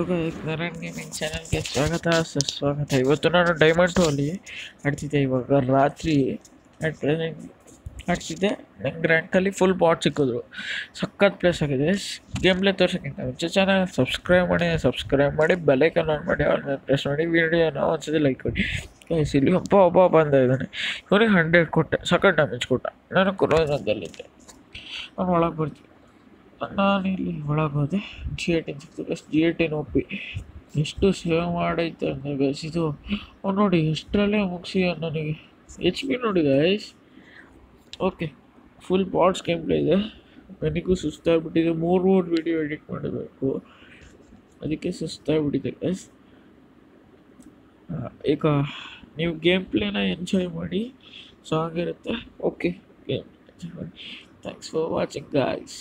Naran gaming ಚಾನಲ್ಗೆ ಸ್ವಾಗತ ಸುಸ್ವಾಗತ. ಇವತ್ತು ನಾನು ಡೈಮಂಡ್ 2 ಅಲ್ಲಿ ಆಡ್ತಿದ್ದೆ. ಇವಾಗ ರಾತ್ರಿ ಅಟ್ ಪ್ರೆಸೆಂಟ್ ಆಡ್ತಿದ್ದೆ. ನಂಗೆ ರ್ಯಾಂಕಲ್ಲಿ ಫುಲ್ ಬಾಟ್ ಸಿಕ್ಕಿದ್ರು. ಸಖತ್ ಪ್ಲೇಸ್ ಆಗಿದೆ. ಗೇಮ್ ಪ್ಲೇ ತೋರ್ಸೋಕ್ಕಿಂತ ಮುಂಚೆ ಚಾನಲ್ ಸಬ್ಸ್ಕ್ರೈಬ್ ಮಾಡಿ ಬೆಲ್ಲೈಕನ್ ಆನ್ ಮಾಡಿ ಆಲ್ ಮೇಲೆ ಪ್ರೆಸ್ ಮಾಡಿ ವಿಡಿಯೋನ ಒಂದ್ಸತಿ ಲೈಕ್ ಕೊಡಿ. ಇಲ್ಲಿ ಒಬ್ಬ ಬಂದ ಇದ್ದಾನೆ. ಇವನಿಗೆ 100 ಕೊಟ್ಟೆ, ಸಖತ್ ಡ್ಯಾಮೇಜ್ ಕೊಟ್ಟ. ನಾನು ಕೊರೋನಾದಲ್ಲಿದ್ದೆ. ನಾನು ಒಳಗೆ ಬರ್ತೀನಿ. ನಾನು ಇಲ್ಲಿ ಒಳಗೆ ಹೋದೆ. G18 ಸಿಕ್ತು. G18 OP ಎಷ್ಟು ಸೇವ್ ಮಾಡೈತೆ ಅಂದರೆ ಗೈಸ್ ಇದು ನೋಡಿ ಎಷ್ಟರಲ್ಲೇ ಮುಗಿಸಿ ನನಗೆ HP ನೋಡಿ guys. Okay, full bots game play ಇದೆ. ನನಗೂ ಸುಸ್ತಾಗ್ಬಿಟ್ಟಿದೆ. ಮೂರು ವೀಡಿಯೋ ಎಡಿಟ್ ಮಾಡಬೇಕು, ಅದಕ್ಕೆ ಸುಸ್ತಾಗ್ಬಿಟ್ಟಿದೆ ಗೈಸ್. ಈಗ ನೀವು ಗೇಮ್ ಪ್ಲೇನ ಎಂಜಾಯ್ ಮಾಡಿ. ಸಾಂಗ್ ಇರುತ್ತೆ. ಓಕೆ, ಗೇಮ್ ಎಂಜಾಯ್ ಮಾಡಿ. Thanks for watching guys.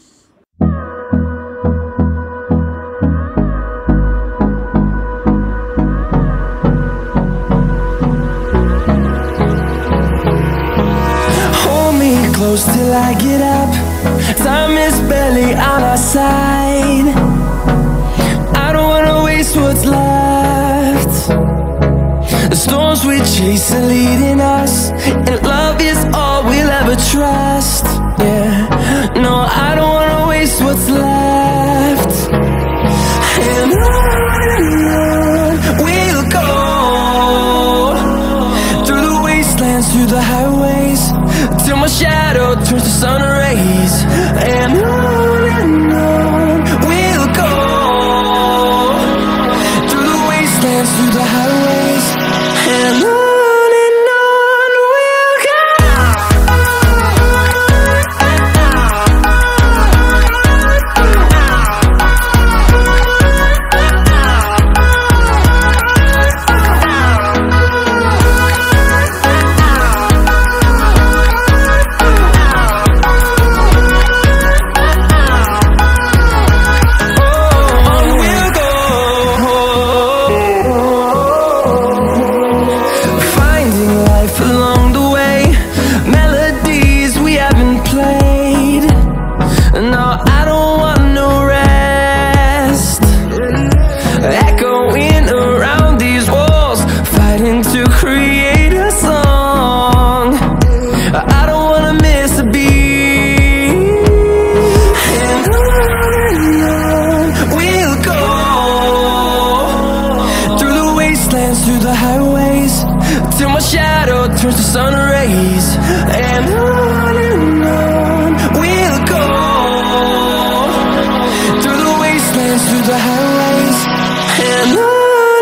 Close till I get up. Time is barely on our side. I don't wanna waste what's left. The storms we chase are leading us, and love is all we'll ever trust. Yeah, no, I don't wanna waste what's left. And on we'll go, through the wastelands, through the highways, till my shadow turns to sun rays. And on we'll go, through the wastelands, through the highways. And on we'll go. Through the highways, till my shadow turns to sun rays. And on we'll go, through the wastelands, through the highways. And on we'll go.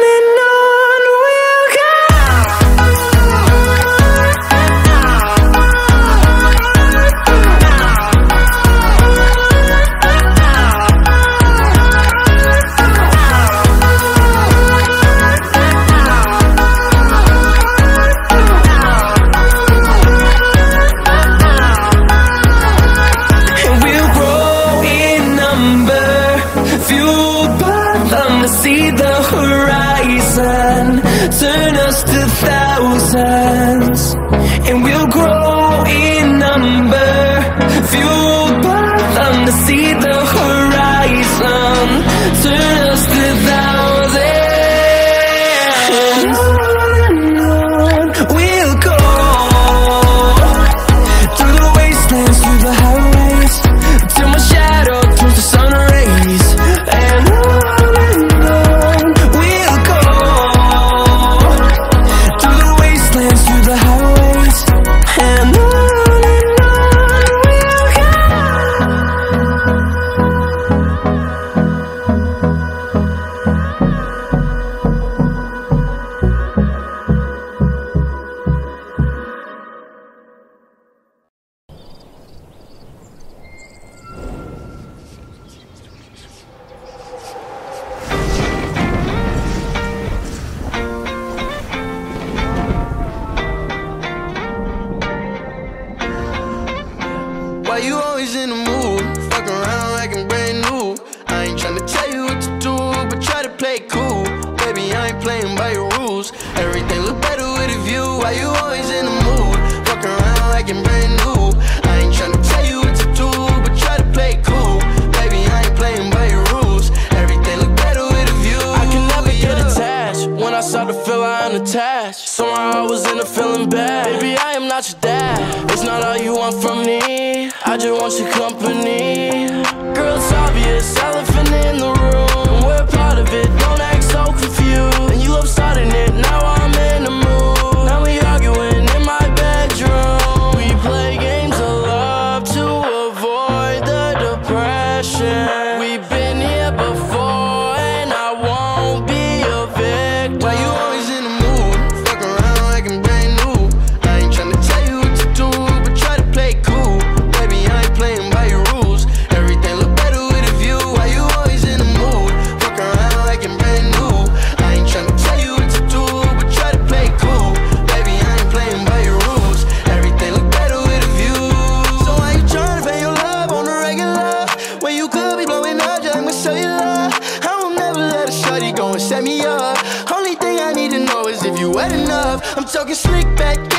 See the horizon turn us to thousands, and we'll grow in number, fueled by them to see the horizon turn us to thousands. And on we'll go, through the wastelands, through the highways, till my shadow turns to sun rays. And through the highways. And on we'll go. Why you always in the mood? Fuck around like I'm brand new. I ain't tryna tell you what to do, but try to play cool. Baby, I ain't playing by your rules. Everything look better with a view. Why you always in the mood? Fuck around like I'm brand new. I ain't tryna tell you what to do, but try to play cool. Baby, I ain't playing by your rules. Everything look better with a unattached. Somehow I was in a feeling bad. Baby, I am not your dad. It's not all you want from me, I just want your company. Girl, it's obvious, elephant in the room. We're part of it, don't act so confused. And you love starting it, now I'm in the mood. Now we arguing in my bedroom. We play games of love to avoid the depression. We've been here before and I won't be a victim. Why you always in the mood? Fuck around like I'm brand new. I ain't tryna tell you what to do, but try to play cool. Baby, I ain't playing by your rules. Everything look better with a view. Why you always in the mood? Fuck around like I'm brand new. I ain't tryna tell you what to do, but try to play cool. Baby, I ain't playing by your rules. Everything look better with a view. So why you tryna pay your love on the regular when you could be blowing up just like cellular? I will never let a shawty go and set me up. Only thing I need to know is if you wet enough. I'm talking slick back,